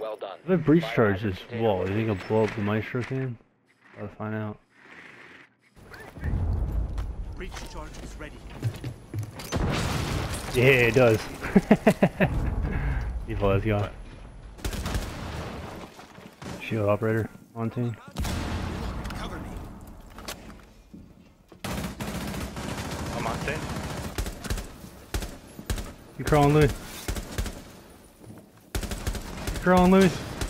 Well done. If I breach charge Biohazard this container wall, you think located. I'll blow up the Maestro can? I'll find out. Breach charge is ready. Yeah, it does. Evil has gone. Shield operator on team. Cover me. I'm on stage. You crawling, Louis? You crawling, Louis?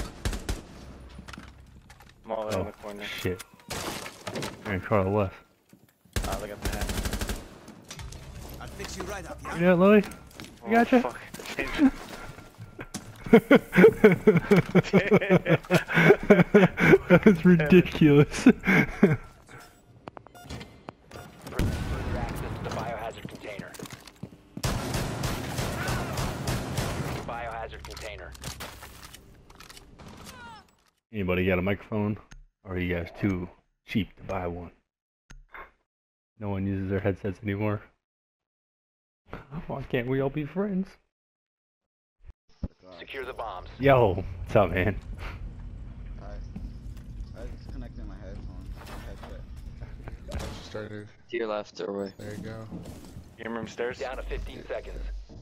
I'm all the way in Oh, the corner. shit. Alright, crawl left. Look at that. I'll fix you right up, yeah? You got Louis? I gotcha. Fuck. That's ridiculous. Further access to the biohazard container. Biohazard container. Anybody got a microphone? Or are you guys too cheap to buy one? No one uses their headsets anymore. Why can't we all be friends? Secure the bombs. Yo, what's up, man? Hi. I was connecting my headphones. Headset. Started. To your left, doorway. There you go. Game room stairs. Down to 15 seconds.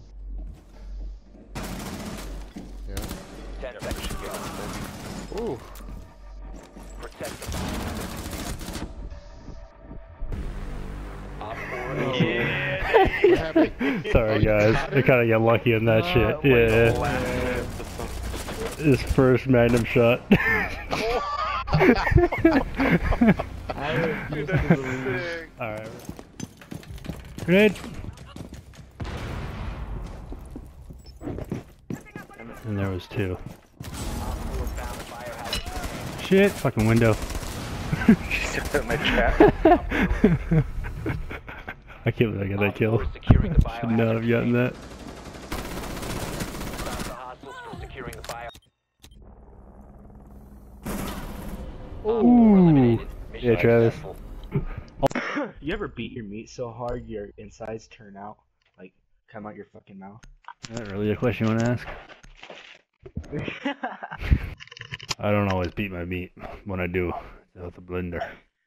Yeah. 10 seconds to go. Ooh. Protect the bomb. Op 4 What happened? Sorry, guys. I kind of got lucky on that shit. Yeah. His first magnum shot. Alright. Grenade! And there was two. Shit! Fucking window. She's in my trap. I can't believe I got that kill. Securing the Should not have gotten that. Stop the hostiles from securing the bio. Ooh. Eliminated. Mission Yeah, Travis. successful. You ever beat your meat so hard your insides turn out, like, come out your fucking mouth? Is that really a question you want to ask? I don't always beat my meat. When I do, it's with a blender.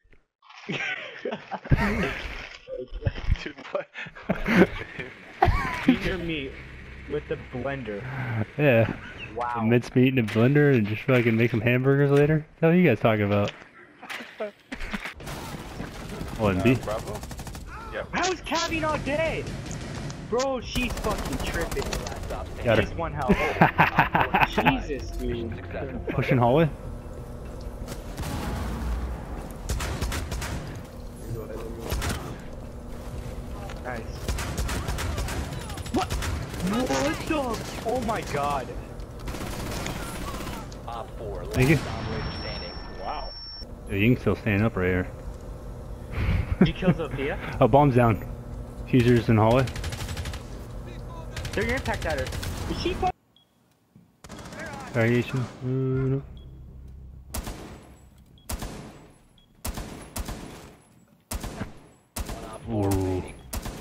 Dude, what? Beat your meat with the blender. Yeah. Wow. Mince meat in a blender and just fucking make some hamburgers later? What are you guys talking about? Oh, and B. Bravo? Yep. I was cabbing all day! Bro, she's fucking tripping. Got Just her. one health. Jesus, dude. Pushing hallway? Nice. What? What the? Oh my god. Op 4. Thank you. last operator standing. Wow. Yo, you can still stand up right here. Did you kill Sophia? Oh, bomb's down. Fusers in hallway. They're your impact at her. Is she fucking? Variation. No. One op 4 Ooh. remaining.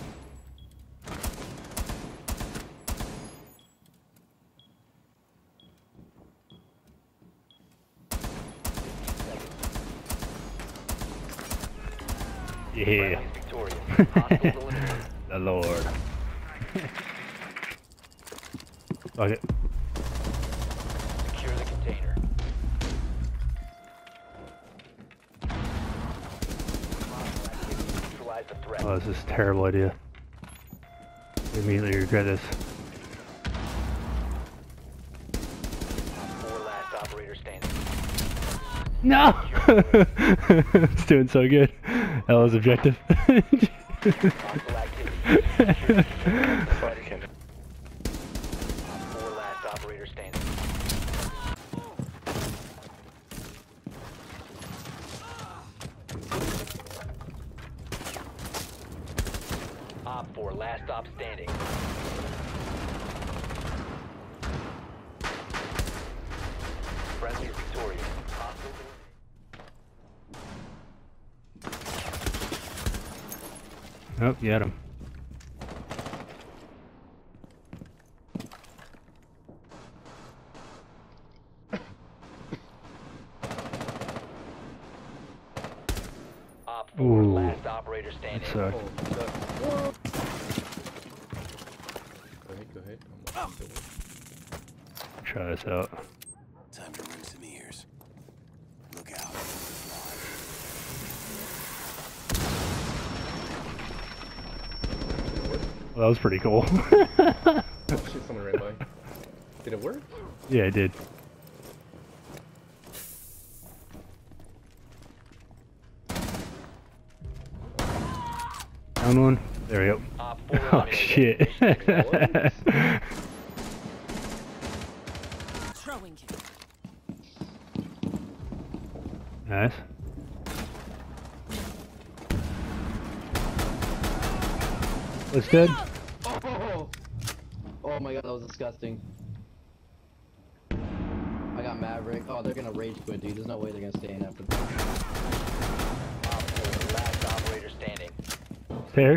Yeah. Friendly is victorious. Hostiles eliminated. The Lord. Okay. Secure the container. Neutralize the threat. Oh, this is a terrible idea. I immediately regret this. 4 last operator standing. No! It's doing so good. That was objective. Hostile activity. Fucking. 4 last operator standing. Op 4 last stop standing. Friendly is victorious. Hostiles Oh, you had him. Ooh. last operator standing. That sucked. Go ahead. I'm looking to it. Try this out. Time to ring some ears. Look out. Well, that was pretty cool. Oh shit, someone ran by. Did it work? Yeah, I did. Down one. There we go. Op 4 Oh eliminated. shit. Throwing you. Nice. What's dead? Oh! Oh my god, that was disgusting. I got Maverick. Oh, they're gonna rage quit, dude. There's no way they're gonna stay in after this. Op 4 last operator standing. Stairs.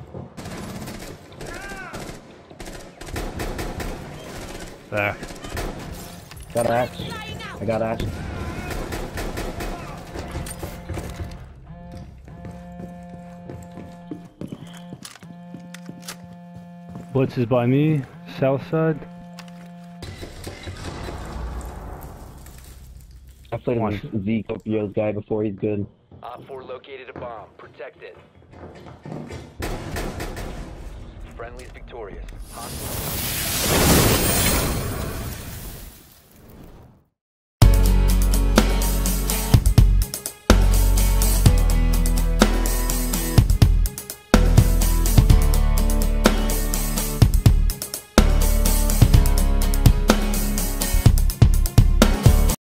Back. Got axe. I got axe. Blitz is by me. South side. I played Watch. with Zeke, Opio's guy before. He's good. Op 4 located a bomb. Protect it. Friendly's victorious. Hostile